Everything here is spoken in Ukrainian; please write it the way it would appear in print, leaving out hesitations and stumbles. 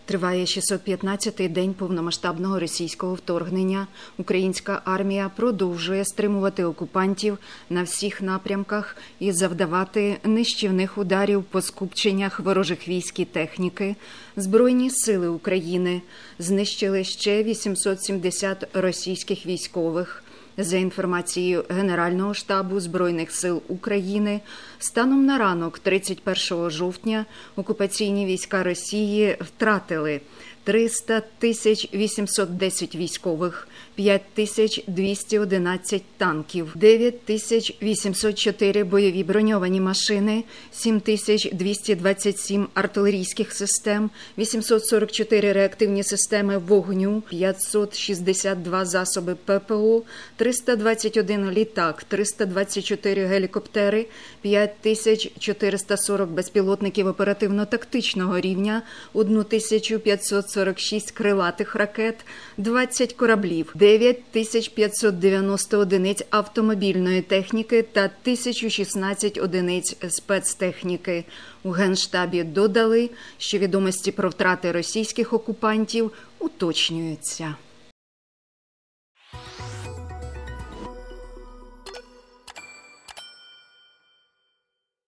Триває 615-й день повномасштабного російського вторгнення. Українська армія продовжує стримувати окупантів на всіх напрямках і завдавати нищівних ударів по скупченнях ворожих військ і техніки. Збройні сили України знищили ще 870 російських військових. За інформацією Генерального штабу Збройних сил України, станом на ранок 31 жовтня окупаційні війська Росії втратили 300 810 військових, 5211 танків, 9804 бойові броньовані машини, 7227 артилерійських систем, 844 реактивні системи вогню, 562 засоби ППО, 321 літак, 324 гелікоптери, 5440 безпілотників оперативно-тактичного рівня, 1546 крилатих ракет, 20 кораблів, 9590 одиниць автомобільної техніки та 1016 одиниць спецтехніки. У Генштабі додали, що відомості про втрати російських окупантів уточнюються.